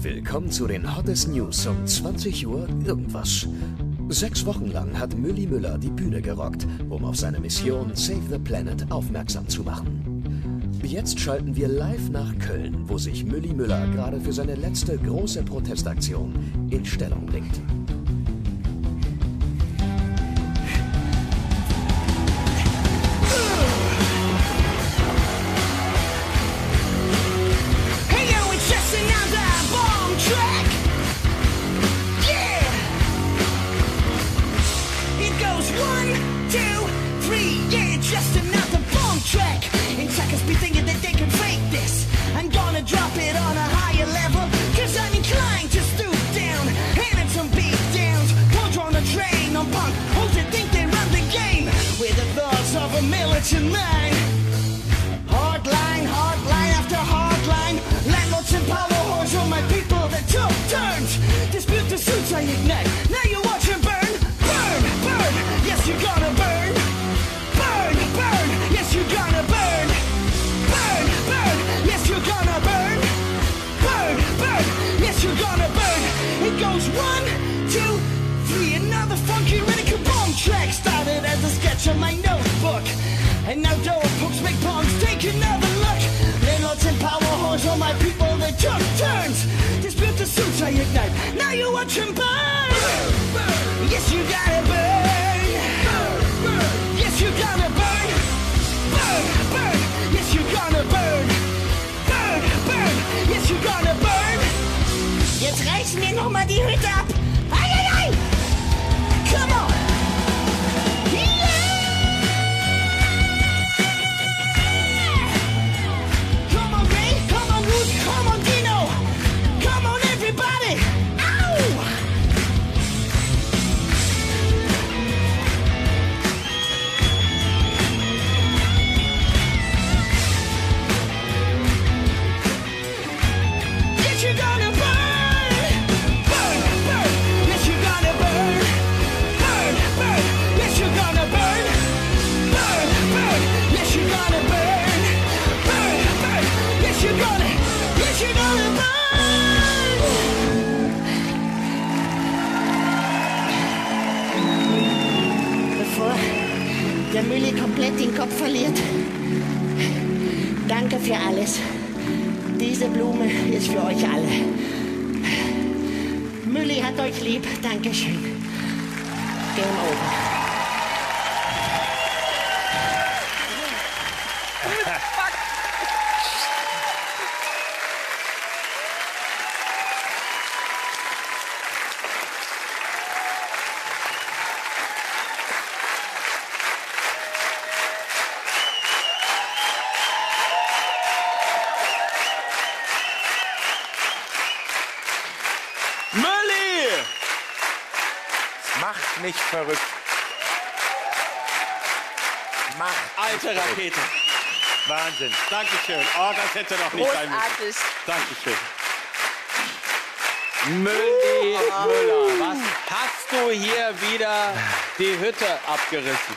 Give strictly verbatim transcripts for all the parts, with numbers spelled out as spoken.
Willkommen zu den Hottest News um zwanzig Uhr irgendwas. Sechs Wochen lang hat Mülli Müller die Bühne gerockt, um auf seine Mission Save the Planet aufmerksam zu machen. Jetzt schalten wir live nach Köln, wo sich Mülli Müller gerade für seine letzte große Protestaktion in Stellung bringt. Hardline, hardline after hardline. Landlords and power whores are my people that took turns. Dispute the suits I ignite. Now you watch them burn, burn, burn. Yes, you're gonna burn, burn, burn. Yes, you're gonna burn, burn, burn. Yes, you're gonna burn, burn, burn. Yes, you're gonna burn. It goes one, two, three. Another funky radical bomb track started as a sketch on my notebook. And now door pokes make bombs, take another look. Landlords and power whores are my people that took turns. Dispute the suits I ignite, now you watch them burn. Burn, burn. Yes, you gotta burn. Burn, burn. Yes, you gotta burn. Burn, burn. Yes, you gonna burn. Burn, burn. Yes, you gonna burn. Jetzt reißen wir noch mal die Hütte ab. Ei, ei, ei. Come on. Come on, Dino! Come on, everybody! Ow! Yes, you're gonna burn! Burn, burn! Yes, you're gonna burn! Burn, burn! Yes, you're gonna burn! Burn, burn! Yes, you're gonna burn! Burn, burn! Yes, you're gonna... You're gonna burn. Bevor der Mülli komplett den Kopf verliert, danke für alles. Diese Blume ist für euch alle. Mülli hat euch lieb. Dankeschön. Game over. Macht mich verrückt. Macht Alte Rakete. Wahnsinn. Dankeschön. Oh, das hätte doch nicht sein müssen. Dankeschön. Mülli Müller, was hast du hier wieder die Hütte abgerissen?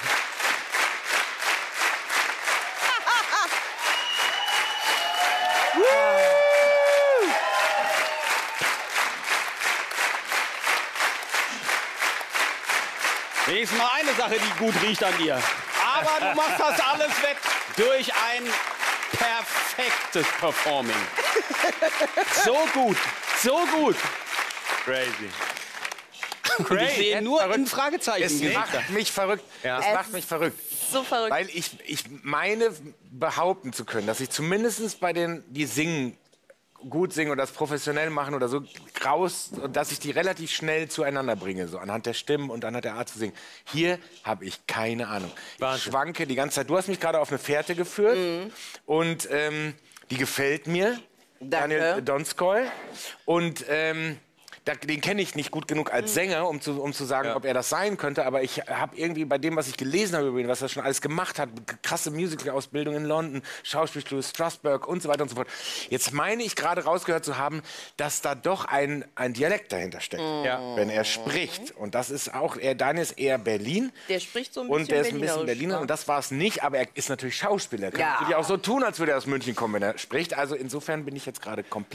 Wenigstens mal eine Sache, die gut riecht an dir. Aber du machst das alles weg durch ein perfektes Performing. So gut, so gut. Crazy. Und ich sehe nur ein Fragezeichen. Es macht mich verrückt. Ja. Es, es macht mich verrückt. So verrückt. Weil ich, ich meine behaupten zu können, dass ich zumindest bei den, die singen, gut singen oder das professionell machen oder so raus, dass ich die relativ schnell zueinander bringe, so anhand der Stimmen und anhand der Art zu singen. Hier habe ich keine Ahnung. Wahnsinn. Ich schwanke die ganze Zeit. Du hast mich gerade auf eine Fährte geführt mhm. und ähm, die gefällt mir. Danke. Daniel Donskoy. Und ähm, da, den kenne ich nicht gut genug als Sänger, um zu, um zu sagen, ja. ob er das sein könnte. Aber ich habe irgendwie bei dem, was ich gelesen habe über ihn, was er schon alles gemacht hat, krasse Musical-Ausbildung in London, Schauspielschule Strasbourg und so weiter und so fort. Jetzt meine ich gerade rausgehört zu haben, dass da doch ein, ein Dialekt dahinter steckt, ja. wenn er spricht. Und das ist auch, er, Daniel ist eher Berlin. Der spricht so ein bisschen Und der ist ein bisschen Berliner. Und das war es nicht, aber er ist natürlich Schauspieler. Er kann ja. natürlich auch so tun, als würde er aus München kommen, wenn er spricht. Also insofern bin ich jetzt gerade komplett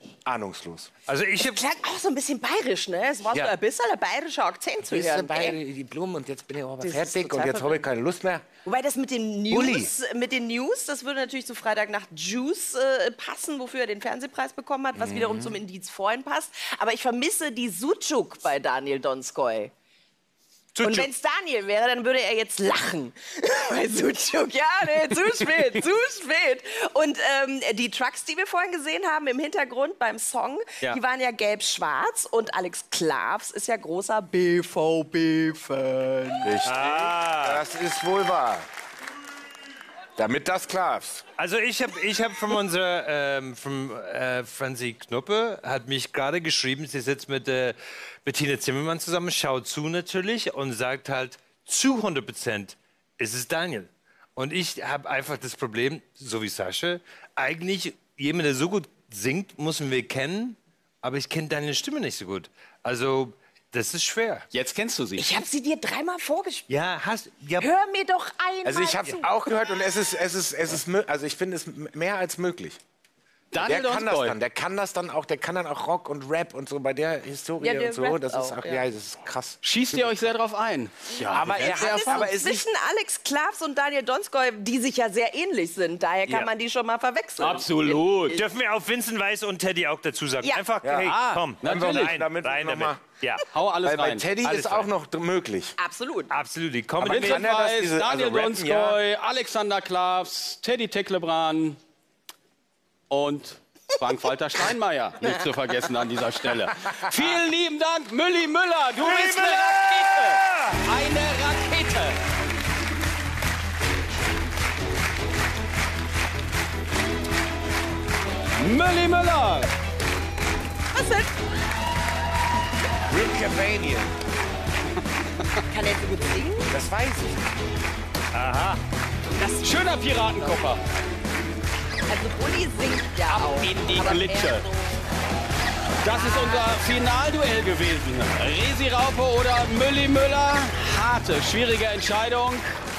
ahnungslos. Also ich hab, Klang auch so ein bisschen bayerisch, ne? Es war Ja. so ein bisschen ein bayerischer Akzent zu hören. Bei gell? die Blumen und jetzt bin ich aber Das ist fertig total und jetzt habe ich keine Lust mehr. Wobei das mit den Uli. News, mit den News, das würde natürlich zu Freitagnacht Juice äh, passen, wofür er den Fernsehpreis bekommen hat, was Mhm. wiederum zum Indiz vorhin passt. Aber ich vermisse die Sucuk bei Daniel Donskoy. Und wenn es Daniel wäre, dann würde er jetzt lachen. Bei Sucuk, ja, nee, zu spät, zu spät. Und ähm, die Trucks, die wir vorhin gesehen haben im Hintergrund beim Song, Ja. die waren ja gelb-schwarz. Und Alex Klavs ist ja großer B V B-Fan. Richtig. Das ist wohl wahr. Damit das klar ist. also ich habe ich hab von unserer ähm, von äh, Franzi Knuppe hat mich gerade geschrieben, sie sitzt mit äh, Bettina Zimmermann zusammen, schaut zu natürlich und sagt halt zu hundert Prozent ist es Daniel. Und ich habe einfach das Problem, so wie Sascha, eigentlich jemand, der so gut singt, müssen wir kennen, aber ich kenne Daniels Stimme nicht so gut. Also das ist schwer. Jetzt kennst du sie. Ich habe sie dir dreimal vorgespielt. Ja, hast ja. Hör mir doch einmal Also ich habe zu. auch gehört und es ist, es ist, es ist, mö- also ich finde es m- mehr als möglich. Der Daniel kann das Donskoy. dann, der kann das dann auch, der kann dann auch Rock und Rap und so bei der Historie Ja, der und so. rappt Das ist auch, auch, ja. ja, das ist krass. Schießt ihr euch sehr drauf ein? Ja, Aber er hat, Das ist aber so es ist zwischen Alex Klavs und Daniel Donskoy, die sich ja sehr ähnlich sind. Daher kann Ja. man die schon mal verwechseln. Absolut. Dürfen wir auch Vincent Weiss und Teddy auch dazu sagen? Ja. Einfach, Ja. hey, Ah, komm, natürlich. rein, Damit rein noch damit. mal- Ja, Hau alles weil bei rein. Teddy Alles ist auch rein. noch d- möglich. Absolut. absolut. Die Comedy Aber Vincent kann er das, Weiss, diese- Daniel also rappen, Donskoy, Alexander Klavs, Teddy Teklebran und Frank-Walter Steinmeier. Nicht zu vergessen an dieser Stelle. Vielen lieben Dank, Mülli Müller. Du bist eine Rakete. Eine Rakete. Mülli Müller. Was denn? Rick Cavanian, Kann er so gut singen? das weiß ich. Schöner Piratenkoffer. Also Uli singt ja auch. in die aber Glitsche. mehr so- Das ist unser Finalduell gewesen. Resi Raupe oder Mülli Müller. Harte, schwierige Entscheidung.